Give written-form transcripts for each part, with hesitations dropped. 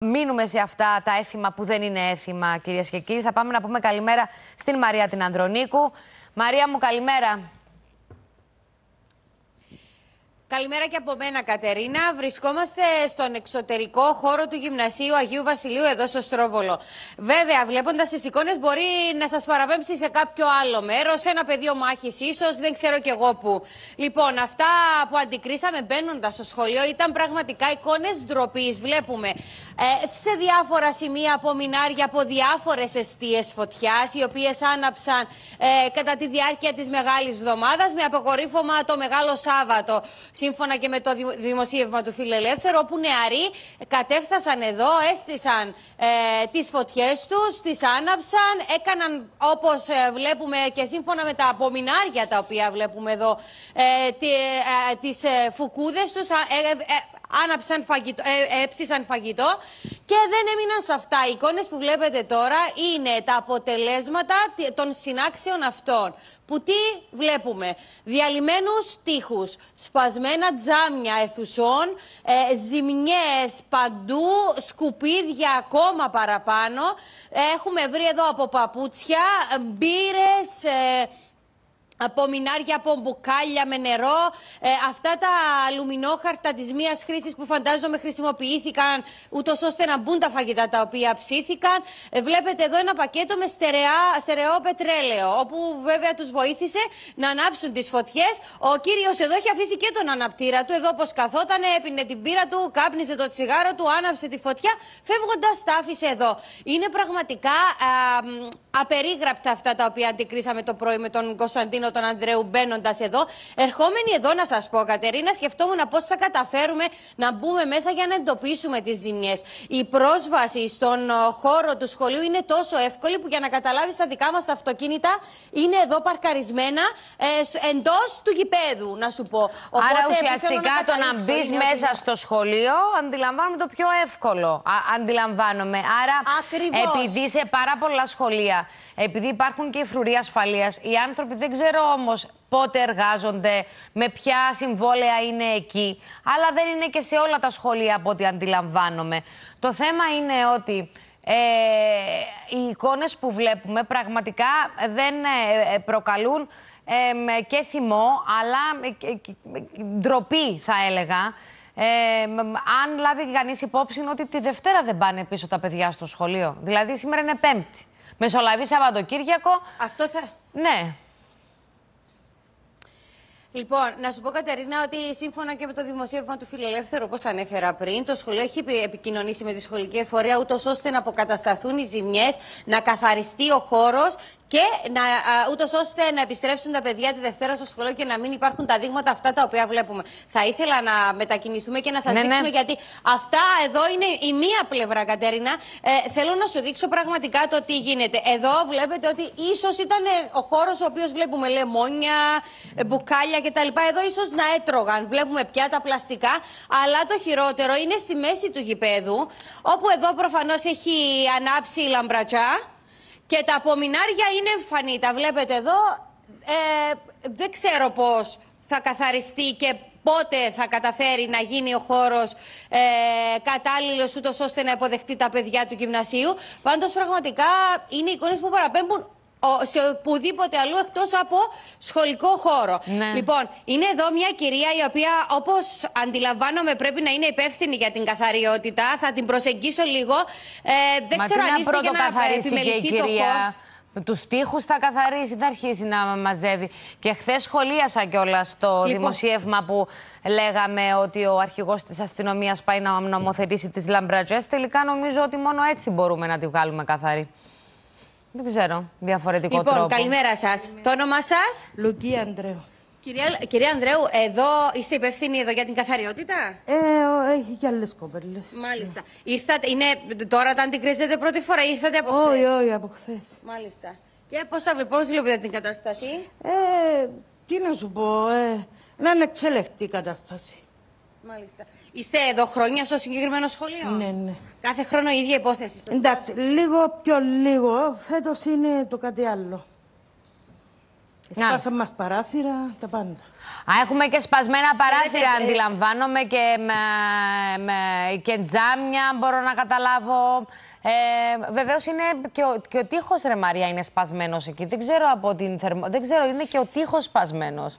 μείνουμε σε αυτά τα έθιμα που δεν είναι έθιμα, κυρίες και κύριοι. Θα πάμε να πούμε καλημέρα στην Μαρία την Ανδρονίκου. Μαρία μου, καλημέρα. Καλημέρα και από μένα, Κατερίνα. Βρισκόμαστε στον εξωτερικό χώρο του Γυμνασίου Αγίου Βασιλείου εδώ στο Στρόβολο. Βέβαια, βλέποντας τις εικόνες, μπορεί να σας παραπέμψει σε κάποιο άλλο μέρος, σε ένα πεδίο μάχης ίσως, δεν ξέρω κι εγώ πού. Λοιπόν, αυτά που αντικρίσαμε μπαίνοντας στο σχολείο ήταν πραγματικά εικόνες ντροπής. Βλέπουμε σε διάφορα σημεία απομεινάρια από διάφορες εστίες φωτιάς, οι οποίες άναψαν κατά τη διάρκεια της Μεγάλης Εβδομάδας, με αποκορύφωμα το Μεγάλο Σάββατο. Σύμφωνα και με το δημοσίευμα του Φιλελεύθερου, όπου νεαροί κατέφθασαν εδώ, έστησαν τις φωτιές τους, τις άναψαν, έκαναν όπως βλέπουμε και σύμφωνα με τα απομεινάρια τα οποία βλέπουμε εδώ, τις φουκούδες τους, άναψαν φαγητό, έψησαν φαγητό και δεν έμειναν σε αυτά. Οι εικόνες που βλέπετε τώρα είναι τα αποτελέσματα των συνάξεων αυτών. Που τι βλέπουμε? Διαλυμένους τοίχους, σπασμένα τζάμια αιθουσών, ζημιές παντού, σκουπίδια ακόμα παραπάνω. Έχουμε βρει εδώ από παπούτσια, μπύρες, απομεινάρια από μπουκάλια με νερό, αυτά τα αλουμινόχαρτα της μίας χρήσης που φαντάζομαι χρησιμοποιήθηκαν ούτως ώστε να μπουν τα φαγητά τα οποία ψήθηκαν. Βλέπετε εδώ ένα πακέτο με στερεό πετρέλαιο, όπου βέβαια τους βοήθησε να ανάψουν τις φωτιές. Ο κύριος εδώ έχει αφήσει και τον αναπτήρα του, εδώ όπως καθόταν, έπινε την πύρα του, κάπνιζε το τσιγάρο του, άναψε τη φωτιά, φεύγοντας τα άφησε εδώ. Είναι πραγματικά απερίγραπτα αυτά τα οποία αντικρίσαμε το πρωί με τον Κωνσταντίνο τον Ανδρέου μπαίνοντας εδώ. Ερχόμενοι εδώ, να σας πω, Κατερίνα, σκεφτόμουν πώς θα καταφέρουμε να μπούμε μέσα για να εντοπίσουμε τις ζημιές. Η πρόσβαση στον χώρο του σχολείου είναι τόσο εύκολη που, για να καταλάβεις, τα δικά μας τα αυτοκίνητα είναι εδώ παρκαρισμένα εντός του γηπέδου, να σου πω. Οπότε, άρα ουσιαστικά το να μπεις μέσα στο σχολείο, αντιλαμβάνομαι το πιο εύκολο. Αντιλαμβάνομαι. Άρα, ακριβώς, επειδή σε πάρα πολλά σχολεία, επειδή υπάρχουν και οι φρουροί ασφαλείας, οι άνθρωποι δεν ξέρω όμως πότε εργάζονται, με ποια συμβόλαια είναι εκεί, αλλά δεν είναι και σε όλα τα σχολεία από ό,τι αντιλαμβάνομαι. Το θέμα είναι ότι οι εικόνες που βλέπουμε πραγματικά δεν προκαλούν και θυμό, αλλά ντροπή, θα έλεγα. Αν λάβει κανείς υπόψη ότι τη Δευτέρα δεν πάνε πίσω τα παιδιά στο σχολείο. Δηλαδή σήμερα είναι Πέμπτη. Μεσολαβεί Σαββατοκύριακο. Αυτό θα... Ναι. Λοιπόν, να σου πω, Κατερίνα, ότι σύμφωνα και με το δημοσίευμα του Φιλελεύθερου, όπως ανέφερα πριν, το σχολείο έχει επικοινωνήσει με τη σχολική εφορία, ούτως ώστε να αποκατασταθούν οι ζημιές, να καθαριστεί ο χώρος και ούτως ώστε να επιστρέψουν τα παιδιά τη Δευτέρα στο σχολείο και να μην υπάρχουν τα δείγματα αυτά τα οποία βλέπουμε. Θα ήθελα να μετακινηθούμε και να σας δείξουμε, γιατί αυτά εδώ είναι η μία πλευρά, Κατερίνα. Θέλω να σου δείξω πραγματικά το τι γίνεται. Εδώ βλέπετε ότι ίσως ήταν ο χώρος ο οποίος βλέπουμε λεμόνια, μπουκάλια κτλ. Εδώ ίσως να έτρωγαν. Βλέπουμε πιάτα πλαστικά. Αλλά το χειρότερο είναι στη μέση του γηπέδου, όπου εδώ προφανώς έχει ανάψει η λαμπρατζά. Και τα απομεινάρια είναι εμφανή. Τα βλέπετε εδώ. Δεν ξέρω πώς θα καθαριστεί και πότε θα καταφέρει να γίνει ο χώρος κατάλληλος, ούτως ώστε να υποδεχτεί τα παιδιά του γυμνασίου. Πάντως πραγματικά είναι εικόνες που παραπέμπουν σε οπουδήποτε αλλού εκτός από σχολικό χώρο. Ναι. Λοιπόν, είναι εδώ μια κυρία η οποία, όπως αντιλαμβάνομαι, πρέπει να είναι υπεύθυνη για την καθαριότητα. Θα την προσεγγίσω λίγο. Δεν ξέρω αν ήρθε για να επιμεληθεί το χώρο. Τους τοίχους θα καθαρίσει, θα αρχίσει να μαζεύει. Και χθες σχολίασα κιόλας το δημοσίευμα που λέγαμε ότι ο αρχηγός της αστυνομίας πάει να νομοθετήσει τις λαμπρατζές. Τελικά νομίζω ότι μόνο έτσι μπορούμε να τη βγάλουμε καθαρή. Δεν ξέρω, διαφορετικό τρόπο. Λοιπόν, καλημέρα σας. Το όνομά σας? Λουκία Ανδρέου. Κυρία Ανδρέου, εδώ είστε υπεύθυνοι εδώ για την καθαριότητα? Έχει και άλλες κοπέλες. Μάλιστα. Ήρθατε, τώρα τα αντικρίζετε πρώτη φορά ή ήρθατε από χθες? Όχι, από χθες. Μάλιστα. Και πώς βλέπετε την κατάσταση? Τι να σου πω, να είναι εξέλεκτη η κατάσταση. Μάλιστα. Είστε εδώ χρόνια στο συγκεκριμένο σχολείο? Ναι. Κάθε χρόνο η ίδια υπόθεση? Εντάξει, λίγο πιο λίγο. Φέτος είναι το κάτι άλλο. Σπάσαν μας παράθυρα, τα πάντα. Έχουμε και σπασμένα παράθυρα, Ξέρετε, αντιλαμβάνομαι, και τζάμια, μπορώ να καταλάβω. Βεβαίως είναι και ο τοίχος, ρε Μαρία, είναι σπασμένος εκεί. Δεν ξέρω από την δεν ξέρω, είναι και ο τοίχος σπασμένος.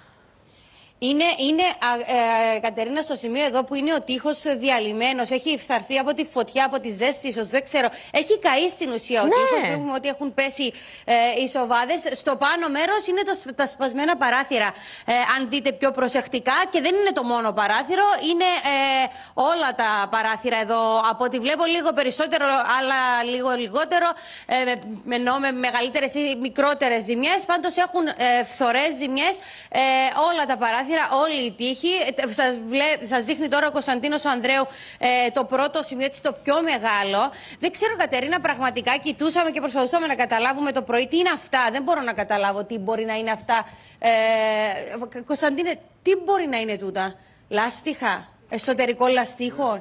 Είναι Κατερίνα, στο σημείο εδώ που είναι ο τοίχος διαλυμένος, έχει φθαρθεί από τη φωτιά, από τη ζέστη, ίσως, δεν ξέρω. Έχει καεί στην ουσία ο τοίχος. Βλέπουμε ότι έχουν πέσει οι σοβάδες. Στο πάνω μέρος είναι τα σπασμένα παράθυρα. Αν δείτε πιο προσεκτικά, και δεν είναι το μόνο παράθυρο, είναι όλα τα παράθυρα εδώ. Από ό,τι βλέπω, λίγο περισσότερο, αλλά λίγο λιγότερο, με μεγαλύτερες ή μικρότερες ζημιές. Πάντως έχουν φθορές ζημιές όλα τα παράθυρα. Όλη η τύχη. Σας δείχνει τώρα ο Κωνσταντίνος Ανδρέου το πρώτο σημείο, έτσι, το πιο μεγάλο. Δεν ξέρω, Κατερίνα, πραγματικά κοιτούσαμε και προσπαθούσαμε να καταλάβουμε το πρωί τι είναι αυτά. Δεν μπορώ να καταλάβω τι μπορεί να είναι αυτά. Κωνσταντίνε, τι μπορεί να είναι τούτα? Λάστιχα, εσωτερικό λαστίχο.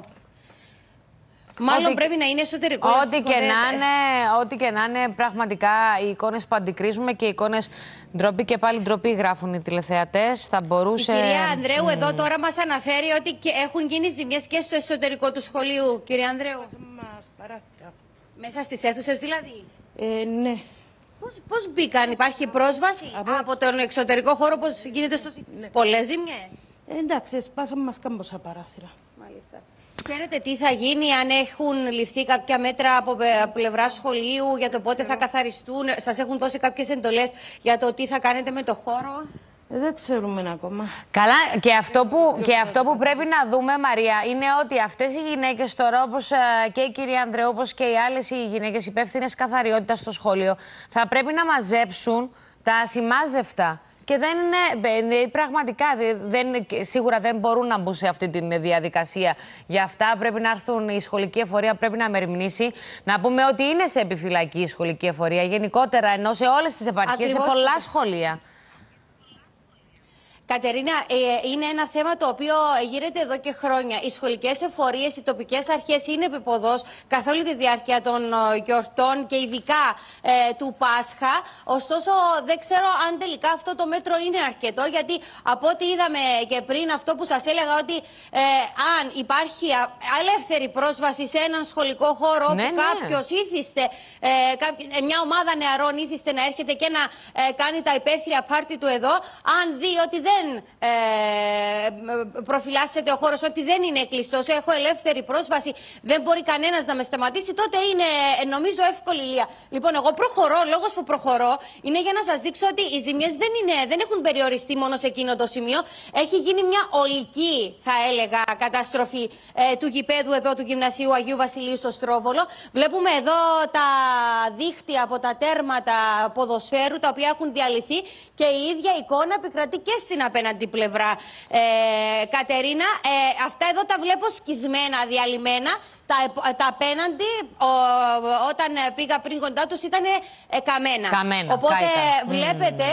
Μάλλον πρέπει να είναι εσωτερικό λαστίχο. Ό,τι και να είναι, πραγματικά οι εικόνες που αντικρίζουμε και οι εικόνες ντροπή και πάλι ντροπή γράφουν οι τηλεθεατές. Θα μπορούσε... Η κυρία Ανδρέου εδώ τώρα μας αναφέρει ότι έχουν γίνει ζημιές και στο εσωτερικό του σχολείου. Κυρία Ανδρέου. Μας παράθυρα. Μέσα στις αίθουσες δηλαδή. Ναι. Πώς μπήκαν, υπάρχει πρόσβαση από τον εξωτερικό χώρο, πώς γίνεται στο... Ναι. Πολλές ζημιές. Εντάξει, σπάσαν μας κάμποσα παράθυρα. Μάλιστα. Ξέρετε τι θα γίνει αν έχουν ληφθεί κάποια μέτρα από πλευρά σχολείου για το πότε θα καθαριστούν? Σας έχουν δώσει κάποιες εντολές για το τι θα κάνετε με το χώρο? Δεν ξέρουμε ακόμα. Καλά, και αυτό που πρέπει να δούμε, Μαρία, είναι ότι αυτές οι γυναίκες τώρα, όπως και η κυρία Ανδρέου, όπως και οι άλλες οι γυναίκες υπεύθυνες καθαριότητας στο σχολείο, θα πρέπει να μαζέψουν τα ασημάζευτα. Και δεν είναι, πραγματικά, σίγουρα δεν μπορούν να μπουν σε αυτή τη διαδικασία. Γι' αυτά πρέπει να έρθουν, η σχολική εφορία πρέπει να μεριμνήσει. Να πούμε ότι είναι σε επιφυλακή η σχολική εφορία γενικότερα, ενώ σε όλες τις επαρχίες, σε πολλά σχολεία. Κατερίνα, είναι ένα θέμα το οποίο γύρεται εδώ και χρόνια. Οι σχολικές εφορίες, οι τοπικές αρχές είναι επιποδός καθ' όλη τη διάρκεια των γιορτών και ειδικά του Πάσχα. Ωστόσο, δεν ξέρω αν τελικά αυτό το μέτρο είναι αρκετό, γιατί από ό,τι είδαμε και πριν, αυτό που σας έλεγα, ότι αν υπάρχει ελεύθερη πρόσβαση σε έναν σχολικό χώρο, όπου κάποιος ήθιστε, μια ομάδα νεαρών ήθιστε να έρχεται και να κάνει τα υπαίθρια πάρτι του εδώ, αν δει ότι δεν προφυλάσσεται ο χώρος, ότι δεν είναι κλειστός, έχω ελεύθερη πρόσβαση, δεν μπορεί κανένας να με σταματήσει, τότε είναι, νομίζω, εύκολη λία. Λοιπόν, εγώ προχωρώ. Ο λόγος που προχωρώ είναι για να σας δείξω ότι οι ζημιές δεν έχουν περιοριστεί μόνο σε εκείνο το σημείο. Έχει γίνει μια ολική, θα έλεγα, καταστροφή του γηπέδου εδώ του Γυμνασίου Αγίου Βασιλείου στο Στρόβολο. Βλέπουμε εδώ τα δίχτυα από τα τέρματα ποδοσφαίρου, τα οποία έχουν διαλυθεί, και η ίδια εικόνα επικρατεί και στην απέναντι πλευρά. Κατερίνα, αυτά εδώ τα βλέπω σκισμένα, διαλυμένα. Τα απέναντι, όταν πήγα πριν κοντά τους, ήταν καμένα. Οπότε βλέπετε...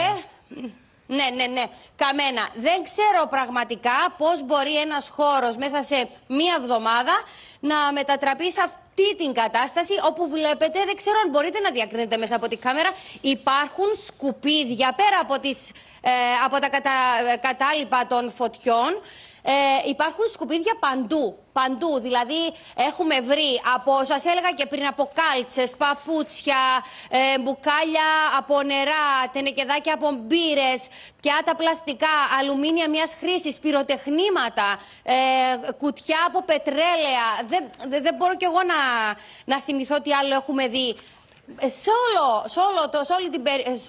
Ναι, καμένα. Δεν ξέρω πραγματικά πώς μπορεί ένας χώρος μέσα σε μία εβδομάδα να μετατραπεί σε αυτή την κατάσταση, όπου βλέπετε, δεν ξέρω αν μπορείτε να διακρίνετε μέσα από τη κάμερα, υπάρχουν σκουπίδια πέρα από τα κατάλοιπα των φωτιών. Υπάρχουν σκουπίδια παντού, δηλαδή έχουμε βρει σας έλεγα και πριν, από κάλτσες, παπούτσια, μπουκάλια από νερά, τενεκεδάκια από μπύρες, πιάτα πλαστικά, αλουμίνια μιας χρήσης, πυροτεχνήματα, κουτιά από πετρέλαια. Δεν μπορώ κι εγώ να θυμηθώ τι άλλο έχουμε δει. Σε όλη την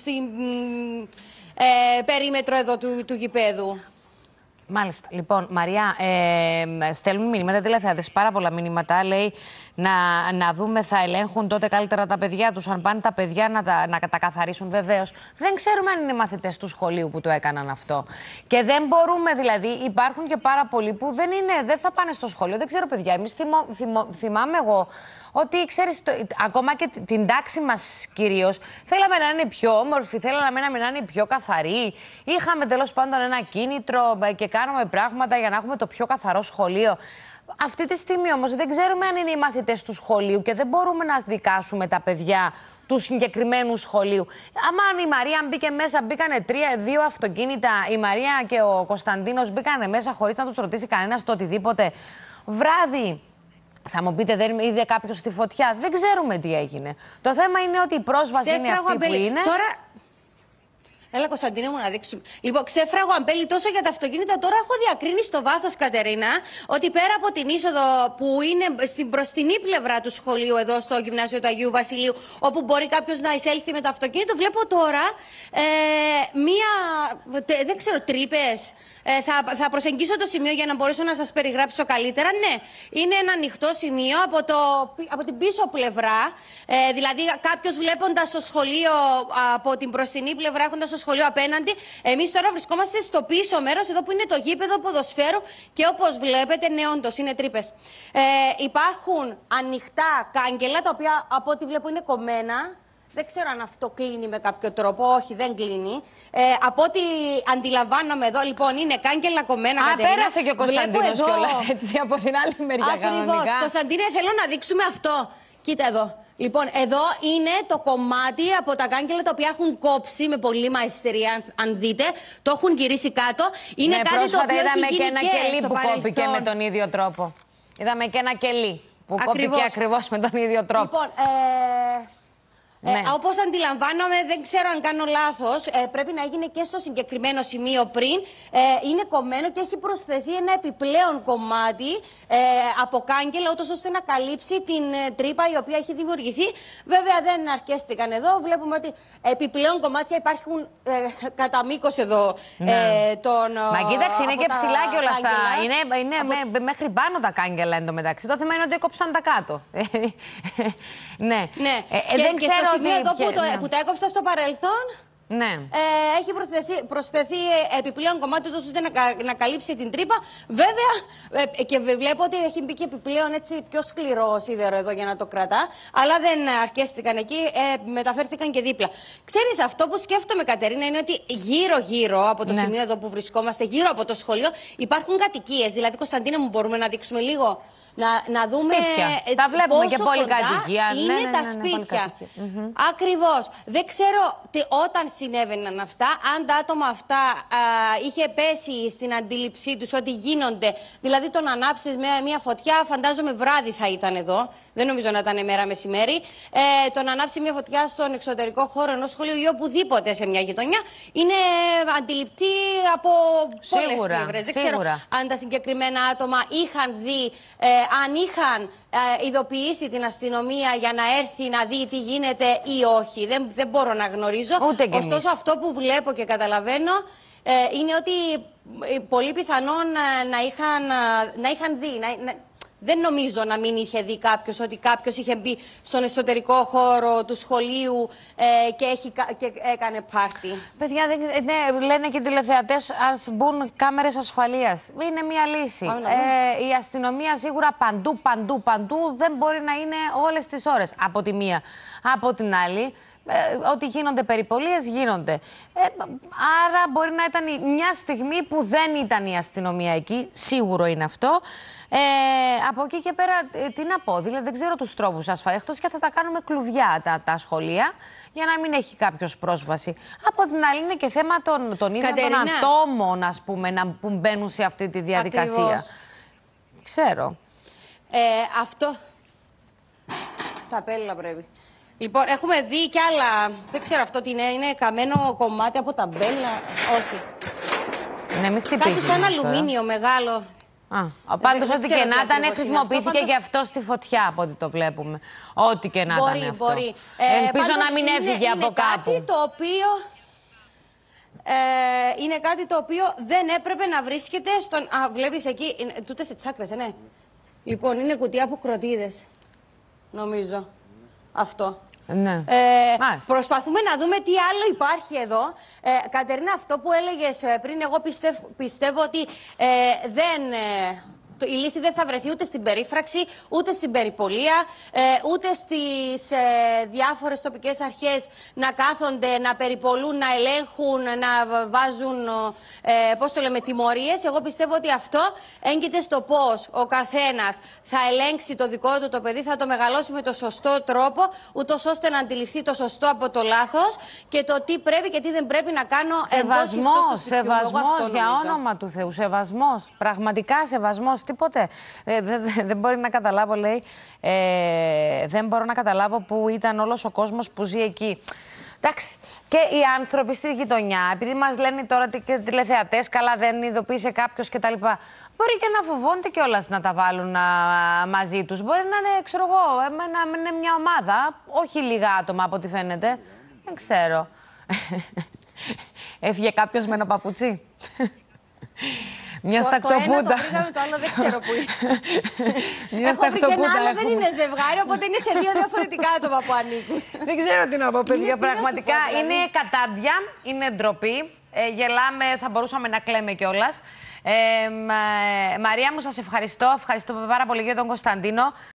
περίμετρο εδώ του γηπέδου. Μάλιστα. Λοιπόν, Μαρία, στέλνουν μηνύματα τηλεθεατές, πάρα πολλά μηνύματα. Λέει να δούμε, θα ελέγχουν τότε καλύτερα τα παιδιά τους, αν πάνε τα παιδιά να τα καθαρίσουν. Βεβαίως, δεν ξέρουμε αν είναι μαθητές του σχολείου που το έκαναν αυτό. Και δεν μπορούμε, δηλαδή, υπάρχουν και πάρα πολλοί που δεν θα πάνε στο σχολείο. Δεν ξέρω, παιδιά, θυμάμαι εγώ ότι, ξέρεις, ακόμα και την τάξη μας κυρίως, θέλαμε να είναι πιο όμορφη, θέλαμε να είναι πιο καθαρή. Είχαμε τέλος πάντων ένα κίνητρο και κάναμε πράγματα για να έχουμε το πιο καθαρό σχολείο. Αυτή τη στιγμή όμως δεν ξέρουμε αν είναι οι μαθητές του σχολείου και δεν μπορούμε να δικάσουμε τα παιδιά του συγκεκριμένου σχολείου. Άμα η Μαρία μπήκε μέσα, μπήκανε 2 αυτοκίνητα, η Μαρία και ο Κωνσταντίνος μπήκανε μέσα χωρίς να τους ρωτήσει κανένας το οτιδήποτε. Βράδυ, θα μου πείτε, δεν είδε κάποιος στη φωτιά. Δεν ξέρουμε τι έγινε. Το θέμα είναι ότι η πρόσβαση είναι αυτή που είναι. Έλα, Κωνσταντίνε μου, να δείξουμε. Λοιπόν, ξέφραγο αμπέλι τόσο για τα αυτοκίνητα. Τώρα έχω διακρίνει στο βάθος, Κατερίνα, ότι πέρα από την είσοδο που είναι στην μπροστινή πλευρά του σχολείου, εδώ στο γυμνάσιο του Αγίου Βασιλείου, όπου μπορεί κάποιος να εισέλθει με το αυτοκίνητο, βλέπω τώρα δεν ξέρω, τρύπες. Θα προσεγγίσω το σημείο για να μπορέσω να σας περιγράψω καλύτερα. Ναι, είναι ένα ανοιχτό σημείο από την πίσω πλευρά. Δηλαδή, κάποιος βλέποντας το σχολείο από την μπροστινή πλευρά, έχοντας το σχολείο απέναντι. Εμείς τώρα βρισκόμαστε στο πίσω μέρος, εδώ που είναι το γήπεδο ποδοσφαίρου και όπως βλέπετε, ναι, όντως είναι τρύπες. Υπάρχουν ανοιχτά κάγκελα, τα οποία από ό,τι βλέπω είναι κομμένα. Δεν ξέρω αν αυτό κλείνει με κάποιο τρόπο. Όχι, δεν κλείνει. Από ό,τι αντιλαμβάνομαι εδώ, λοιπόν, είναι κάγκελα κομμένα. Πέρασε και ο Κωνσταντίνος κιόλας, έτσι, από την άλλη μεριά. Ακριβώς. Κωνσταντίνε, θέλω να δείξουμε αυτό. Κοίτα εδώ. Λοιπόν, εδώ είναι το κομμάτι από τα κάγκελα τα οποία έχουν κόψει με πολλή μαϊστερία, αν δείτε. Το έχουν γυρίσει κάτω. Είναι κάτι το οποίο είδαμε έχει και γίνει ένα κελί που κόπηκε με τον ίδιο τρόπο. Είδαμε και ένα κελί που κόπηκε ακριβώς με τον ίδιο τρόπο. Λοιπόν, όπως αντιλαμβάνομαι, δεν ξέρω αν κάνω λάθος, πρέπει να έγινε και στο συγκεκριμένο σημείο πριν. Είναι κομμένο και έχει προσθεθεί ένα επιπλέον κομμάτι από κάγκελα, ούτως ώστε να καλύψει την τρύπα η οποία έχει δημιουργηθεί. Βέβαια δεν αρκέστηκαν εδώ. Βλέπουμε ότι επιπλέον κομμάτια υπάρχουν κατά μήκος εδώ. Μα κοίταξε, είναι και ψηλά κιόλας. Είναι μέχρι πάνω τα κάγκελα εντωμεταξύ. Το θέμα είναι ότι έκοψαν τα κάτω. Ναι. Δεν ξέρω. Στο σημείο εδώ που τα έκοψα στο παρελθόν, ναι. Έχει προσθεθεί επιπλέον κομμάτι τόσο ώστε να καλύψει την τρύπα. Βέβαια, και βλέπω ότι έχει μπει και επιπλέον έτσι πιο σκληρό σίδερο εδώ για να το κρατά. Αλλά δεν αρκέστηκαν εκεί, μεταφέρθηκαν και δίπλα. Ξέρεις, αυτό που σκέφτομαι, Κατερίνα, είναι ότι γύρω-γύρω από το σημείο εδώ που βρισκόμαστε, γύρω από το σχολείο, υπάρχουν κατοικίες. Δηλαδή, Κωνσταντίνε μου, μπορούμε να δείξουμε λίγο. Να δούμε τα βλέπουμε και πολυκατοικία. Είναι τα σπίτια. Ακριβώς. Δεν ξέρω όταν συνέβαιναν αυτά, αν τα άτομα αυτά είχε πέσει στην αντίληψή τους ότι γίνονται. Δηλαδή, το να ανάψεις μια φωτιά, φαντάζομαι βράδυ θα ήταν εδώ. Δεν νομίζω να ήταν μέρα μεσημέρι. Το να ανάψει μια φωτιά στον εξωτερικό χώρο ενός σχολείου ή οπουδήποτε σε μια γειτονιά είναι αντιληπτή από πολλές πλευρές. Δεν ξέρω αν τα συγκεκριμένα άτομα είχαν δει, αν είχαν ειδοποιήσει την αστυνομία για να έρθει να δει τι γίνεται ή όχι. Δεν μπορώ να γνωρίζω. Ωστόσο, αυτό που βλέπω και καταλαβαίνω είναι ότι πολύ πιθανόν να είχαν δει. Δεν νομίζω να μην είχε δει κάποιος ότι κάποιος είχε μπει στον εσωτερικό χώρο του σχολείου και έκανε πάρτι. Παιδιά, λένε και οι τηλεθεατές, ας μπουν κάμερες ασφαλείας. Είναι μια λύση. Η αστυνομία σίγουρα παντού δεν μπορεί να είναι όλες τις ώρες. Από τη μία. Από την άλλη, ότι γίνονται περιπολίες, γίνονται. Άρα μπορεί να ήταν μια στιγμή που δεν ήταν η αστυνομία εκεί, σίγουρο είναι αυτό. Από εκεί και πέρα, τι να πω, δηλαδή δεν ξέρω τους τρόπους ασφαλείας, εκτός και θα τα κάνουμε κλουβιά τα σχολεία, για να μην έχει κάποιος πρόσβαση. Από την άλλη είναι και θέμα των ίδιων των ατόμων, ας πούμε, που μπαίνουν σε αυτή τη διαδικασία. Ακριβώς. Ξέρω. Αυτό... Τα πέλα πρέπει. Λοιπόν, έχουμε δει κι άλλα. Δεν ξέρω αυτό τι είναι καμένο κομμάτι από τα μπέλα. Όχι. Ναι, μην χτυπήσει. Κάτι σαν αλουμίνιο μεγάλο. Πάντως, ό,τι και να ήταν, χρησιμοποιήθηκε και αυτό στη φωτιά, από ό,τι το βλέπουμε. Ό,τι και να ήταν αυτό. Μπορεί. Ελπίζω να μην έφυγε από κάπου. Είναι κάτι το οποίο δεν έπρεπε να βρίσκεται στον... Βλέπεις εκεί, τούτες σε τσάκρες, ναι. Λοιπόν, είναι κουτιά από κροτίδες, νομίζω. Αυτό. Ναι. Προσπαθούμε να δούμε τι άλλο υπάρχει εδώ. Κατερίνα, αυτό που έλεγες πριν, εγώ πιστεύω ότι Η λύση δεν θα βρεθεί ούτε στην περίφραξη, ούτε στην περιπολία, ούτε στις διάφορες τοπικές αρχές να κάθονται, να περιπολούν, να ελέγχουν, να βάζουν, πώς το λέμε, τιμωρίες. Εγώ πιστεύω ότι αυτό έγκυται στο πώς ο καθένας θα ελέγξει το δικό του το παιδί, θα το μεγαλώσει με το σωστό τρόπο, ούτως ώστε να αντιληφθεί το σωστό από το λάθος και το τι πρέπει και τι δεν πρέπει να κάνω εντός ή εκτός του σπιτιού. Σεβασμός, για όνομα του Θεού, σεβασμός, πραγματικά σεβασμός, τίποτε. Δεν μπορεί να καταλάβω, λέει, δεν μπορώ να καταλάβω που ήταν όλος ο κόσμος που ζει εκεί. Εντάξει, και οι άνθρωποι στη γειτονιά, επειδή μας λένε τώρα τηλεθεατές, καλά δεν ειδοποίησε κάποιος κτλ. Μπορεί και να φοβόνται κιόλας να τα βάλουν μαζί τους. Μπορεί να είναι, ξέρω εγώ, να είναι μια ομάδα, όχι λίγα άτομα από ό,τι φαίνεται. Δεν ξέρω. Έφυγε κάποιος με ένα παπουτσί. Μια στακτοπούτα. Το ένα το βρήκαμε, το άλλο δεν ξέρω που είναι. Έχω βρει και ένα άλλο, δεν είναι ζευγάρι, οπότε είναι σε δύο διαφορετικά άτομα που ανήκουν. Δεν ξέρω τι να πω, παιδιά. Πραγματικά είναι κατάντια, είναι ντροπή. Γελάμε, θα μπορούσαμε να κλαίμε κιόλας. Μαρία μου, σας ευχαριστώ. Ευχαριστώ πάρα πολύ για τον Κωνσταντίνο.